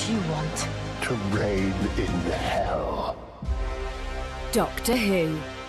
do you want? To reign in hell. Doctor Who.